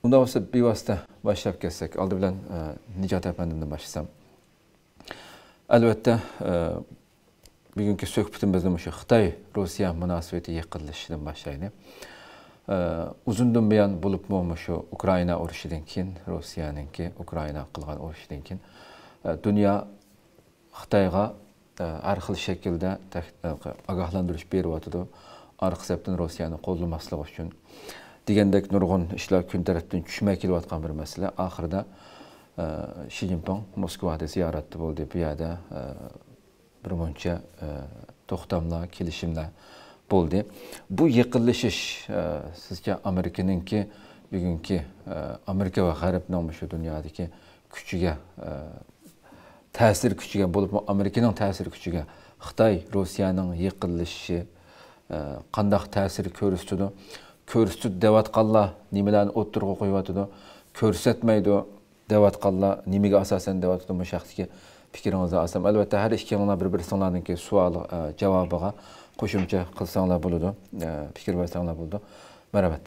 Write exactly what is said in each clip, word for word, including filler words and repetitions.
Unda olsa bevosita boshlab ketsak, oldi bilan Nijot efendimdan boshlasam. Albatta, bugungi suhbatimizni shu Xitoy Rossiya munosabati yiqilishidan boshlaylik. Uzundan buyon bo'libmi shu Ukraina urushidan keyin, Rossiyaningki Ukraina qilgan urushidan keyin dunyo Xitoyga har xil shaklda ogohlantirish beryotdi. Arqa sepdan Rossiyani qo'llamaslik uchun degandek nurg'un ishlar kun tarafdan tushmay kelayotgan bir masala. Oxirida Xi Jinping Moskvada ziyoratda bo'ldi. Bu yerda bir muncha to'xtamlar, kelishimlar bo'ldi. Bu yiqilishish sizga Amerikaningki bugungi Amerika va G'arbning shu dunyodagi kuchiga, ta'sir kuchiga bo'lib, Amerikaning ta'sir kuchiga Xitoy Rossiyaning yiqilishishi qandaq ta'sir ko'rsatdi? Ko'rsatdi devatqanlar nimalarni o'ttirg'a qo'yatdi? Ko'rsatmaydi devatqanlar nimaga asosan devatdi? Bu shaxsiy fikringizni olsam, albatta har ikkalanglar bir-biringlarningki savol javobiga qo'shimcha qilsanglar bo'ladi, fikr bersanglar bo'ladi. Marhamat.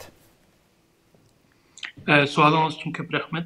Savolingiz uchun ko'p rahmat.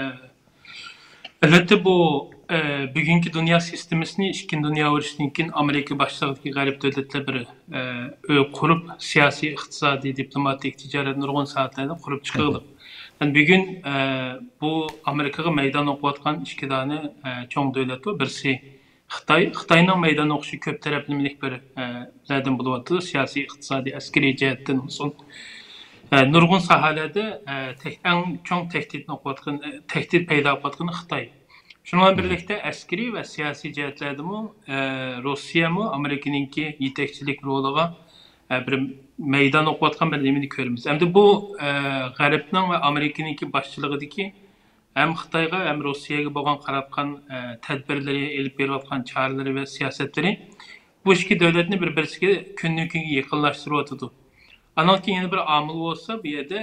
Albatta bu bugungi dunyo sistemasini ikkinchi dunyo urushidan keyin Amerika boshchiligidagi g'arb davlatlar bir qurib, siyosiy, iqtisodiy, diplomatik, tijorat nurg'un sohalarda qurib chiqildi. Bugun bu Amerikaga maydon o'qiyotgan ikki dona cho'ng davlat var. Birisi Xitoy. Xitoyning maydon o'qishi ko'p taraflamalik bir zadan bo'lyapti. Siyosiy, iqtisodiy, askeriy jihatdan olsun. Nurg'un sohalarda eng cho'ng tahdidni o'qiyotgan, tahdid paydo qilayotgan Xitoy. Shundan birlikte askeri ve siyasi cihetlerde mi Rusya mı Amerika'nınki yetekçilik rolüga bir meydan okuyatkan bir demini görürüz. Hem de bu G'arbning ve Amerika'nınki başçılığıdaki hem Xitoyga hem Rusya'ya bo'lgan qaratgan tedbirleri, elip beriyotgan çağrıları ve siyasetleri bu iki devletni bir-birisiga kundan kunga yaqinlashtiryotdi. Andan keyin yana bir omil bo'lsa, bu yerda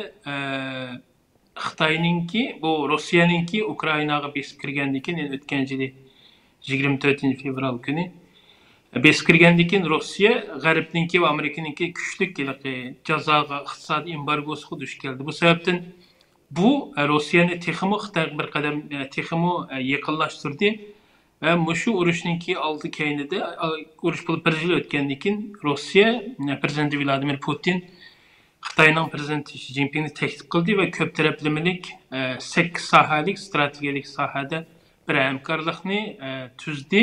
Xitoyninki, bu Rossiyaninki Ukrainaga besib kirgandan keyin o'tgan yili yigirma to'rtinchi fevral kuni besib kirgandan keyin Rossiya G'arbninki va Amerikaninki kuchli jazoga, iqtisodiy embargosiga duch keldi. Bu sababdan bu Rossiyani texmi Xitoyga bir qadam texmi yaqinlashtirdi va shu urushninki oldi keyinida urush bo'lib bir yil o'tgandan keyin Rossiya prezidenti Vladimir Putin Xitoyning prezidenti Xi Jinpingni taklif qildi va ko'p taraflamalik sakkiz sohalik strategik sohada bir hamkorlikni tuzdi.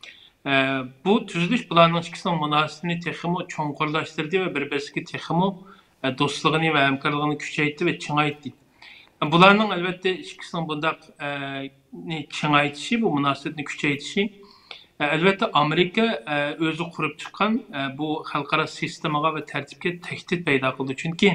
Bu tuzilish bularning ikkisining munosabatini texmi cho'nqurlashtirdi va bir-birisiga texmi do'stligini va hamkorligini kuchaytirdi va chingaytirdi. Bularning albatta ikkisining bundaq chingaytishi, bu munosabatni kuchaytirishi albatta Amerika o'zi qurib chiqqan bu xalqaro sistemaga va tartibga tahdid paydo qildi. Chunki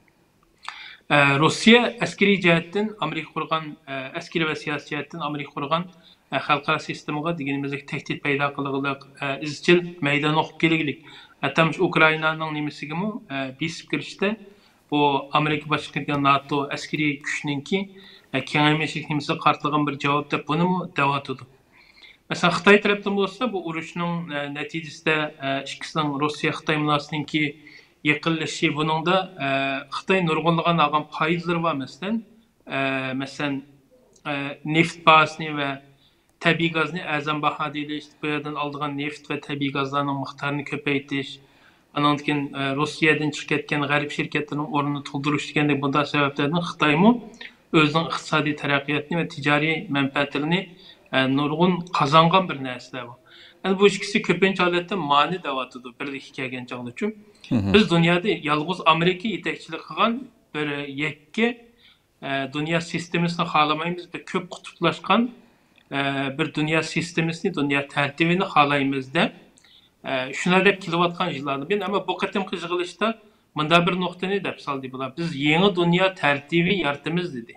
Rossiya askeriy jihatdan Amerika qurgan, askeri va siyosiy jihatdan Amerika qurgan xalqaro sistemaga deganimizdek tahdid paydo qilganlik izchil maydon o'qib kelganlik. Hatto Ukrainaning nimasigami besib kirishda bu Amerika boshqargan NATO askeriy kuchninki kengaymaslik nimasi qartlagan bir javob deb buni davatudi. Mesela Xitoy tarafından bo'lsa, bu urushning natijasida ikkisining Rossiya Xitoy munosabatiniki yiqilishi, buningda Xitoy nurg'unlagan olgan foydalari var masalan. Masalan, neft bazasini va tabiiy gazni arzon bahoda ilish, bu yerdan oldigan neft va tabiiy gazlarning miqdorini ko'paytirish, andan keyin Rossiyadan chiqib ketgan g'arb shirkatlarining o'rnini to'ldirish degandek bunday sabablardan Xitoymi o'zining iqtisodiy taraqqiyotini va tijoriy manfaatlarini nurg'un qozongan bir narsalar bu. Yani bu ikisi ko'pincha holatda mani da'votidir birlikka kelgan chog'da uchun. Biz dunyoda yolg'iz Amerika yetakchilik qilgan bir yakka dunyo sistemasini xohlamaymiz, bir ko'p qutblashgan bir dunyo sistemasini, dunyo tartibini xohlaymiz deb shuna deb kelayotgan yillarni men ama bu qatimqi yig'ilishda bunda bir nuqtani deb soldi bular. Biz yangi dunyo tartibi yaratamiz dedi.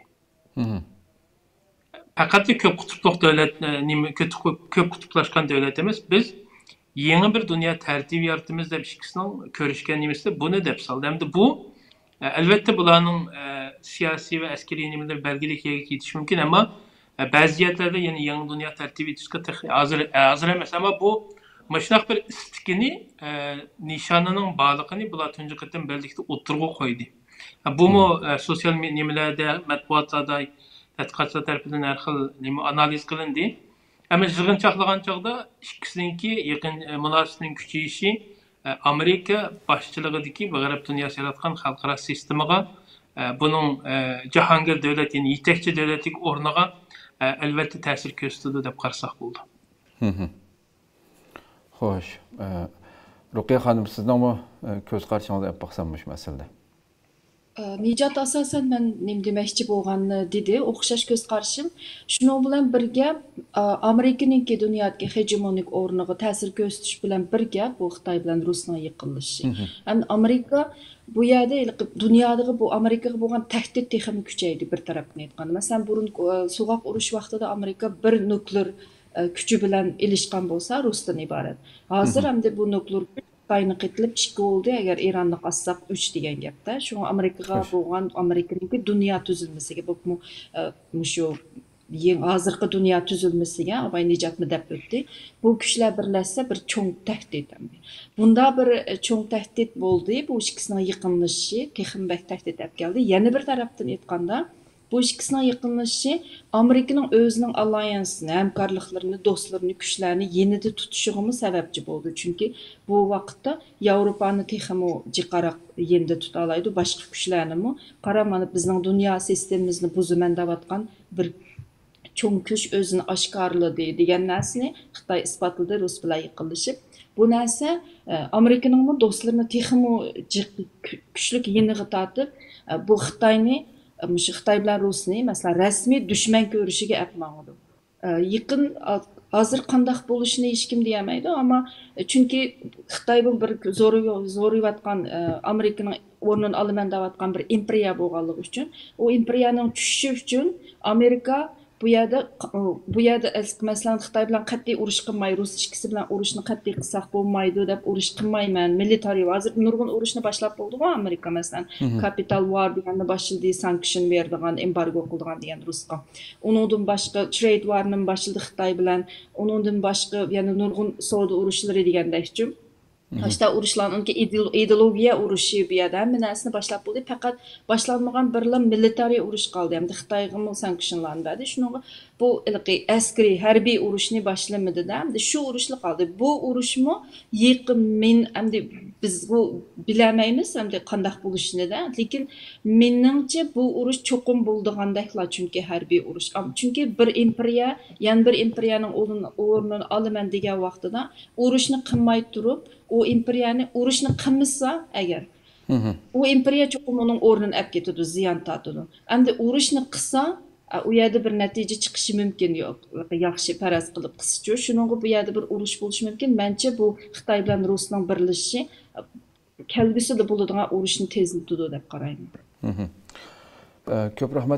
Fakat köp kutupluq devlet, köp kutuplaşkan devlet emas, biz yeni bir dünya tertibi yaratımız deb ikisinin görüşkenliğimizde bunu deb saldı. Hem de bu elbette bularning siyasi ve askeri nimeler belgelik yetiş mümkün ama bazı yerlerde yeni yeni dünya tertibi yetişke hazır hazır emas ama bu maşnaq bir istikini nişanının bağlılığını bular tuncu qıtım beldikte oturgu koydu. Bu mu sosyal nimelerde, matbuatlarda, tədqiqatçılar tərəfindən hər xil analiz qılındı. Ama yığınçaqlagan çağda ikkisininki yaqin münasibətinin küçüyüşü Amerika başçılığındakı və Qərb dünyası yaratqan xalqara sistemaga bunun Cahangir dövlətinin yetekçi dövlətlik ornaga əlbəttə təsir göstərdi deyə qarasaq buldu. Xoş. Ruqiya xanım, sizin mi göz qarşınızda ep baxsanmış məsələdə? Nicat asasen ben nem demekçi bolğanını dedi, oxşaş göz qarşım. Şunu bilen birge Amerikanınki dünyadaki hegemonik ornuğu təsir göstəriş bilen birge bu Xitay bilen Rus'un yıkılışı. Yani Amerika bu yerde dünyadaki bu Amerika'ya bolğan təhdid texmi küçeydi bir tarafını etqanı. Mesela burun soğuk uruş vaxtında Amerika bir nükleer küçü bilen ilişkan bolsa Rus'tan ibaret. Hazır hem de bu nükleer Xitayni qitilib ikki oldu, eğer İran'ı qassaq üç degan gapda. Şunu Amerikaga bolğan Amerikanınki dünya tüzülmesiga bu şu hazırkı dünya tüzülmesiga Abay Nicat mı dep ötdi. Bu güçler birleşse bir çoğ tehdit. Bunda bir çoğ tehdit boldu. Bu ikisinin yıkılışı, texim bək tehdit ep geldi. Yeni bir taraftan etqanda bu ikisinin yıkılışı Amerikanın özünün alliansını, hemkarlıklarını, dostlarını, güçlerini yenide tutuşuğumu sebepçi oldu. Çünkü bu vakitte Avrupa'nı teximi ciqaraq yenide tutalaydı. Başka güçlerini mi? Qaramanıp bizning dünya sistemimizni buzumən davatqan bir çoğ güç özünü aşkarladı degan narsani Xitay isbatladı, Rus bilan yıkılışıp. Bu narsa Amerikanın dostlarını teximi güçlük yeniği tatıb bu Xitayni Xitay bilan Rusni mesela resmi düşman görüşüge etmağıdı. Yakın hazır qandaq bo'lishini hech kim deyamaydi ama çünkü Xitay bu bir zoru zoruyatgan Amerikanın o'rnini olaman deyotgan bir imperiya bo'lganligi uchun o imperiyaning tushishi uchun Amerika bu yerda bu yerda masalan Xitay bilan qat'iy urush qilmay Rus ikkisi bilan urushni qat'iy qilsak bo'lmaydi deb urush qilmayman. Military hozir nurg'un urushni boshlab bo'ldi-ku Amerika masalan Capital War deganni boshladi, sanction berdigan, embargo qildigan degan Rusga. Uningdan boshqa Trade War'ni boshladi Xitay bilan, uningdan boshqa yana nurg'un savdo urushlari degandek-chi. İşte uruşların ki ideologiya uruşu bir yerden bir narsani başlap bo'ldi. Faqat başlanmagan birla military urush qoldi. Hamda Xitoyga sanctionlarni berdi. Shunga bu ilqi askari harbiy urushni boshlamadi-da. Hamda shu urushli qoldi. Bu urushmi yaqin men hamda biz bu bilamaymiz hamda qandaq bo'lishini-da. Lekin meningcha bu urush cho'qim bo'ldigandakla chunki harbiy urush. Chunki bir imperiya, yan bir imperiyaning o'rnini olaman degan vaqtida urushni qilmay turib o imperiyani urushni qilmasa agar o imperiya cho'qim uning o'rnini olib ketadi, ziyon tortadi. Endi urushni qilsa u yerda bir natija chiqishi mumkin, yo'q yaxshi faraz qilib qischa shuningga bu yerda bir urush bo'lishi mumkin. Mencha bu Xitoy bilan Rusning birlashishi kelgusida bo'ladigan urushni tezlatadi deb qarayman. Ko'p rahmat.